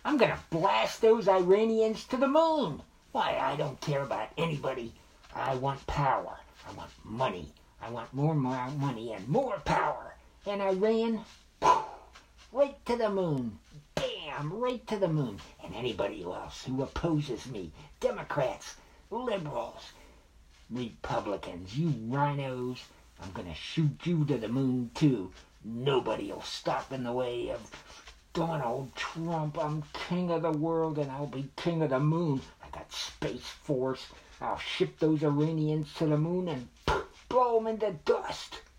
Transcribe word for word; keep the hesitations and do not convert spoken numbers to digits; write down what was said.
I'm going to blast those Iranians to the moon. Why, I don't care about anybody. I want power. I want money. I want more money and more power. And Iran, right to the moon. Bam, right to the moon. And anybody else who opposes me, Democrats, liberals, Republicans, you rhinos, I'm going to shoot you to the moon too. Nobody will stop in the way of Donald Trump. I'm king of the world and I'll be king of the moon. I got Space Force. I'll ship those Iranians to the moon and blow them into dust.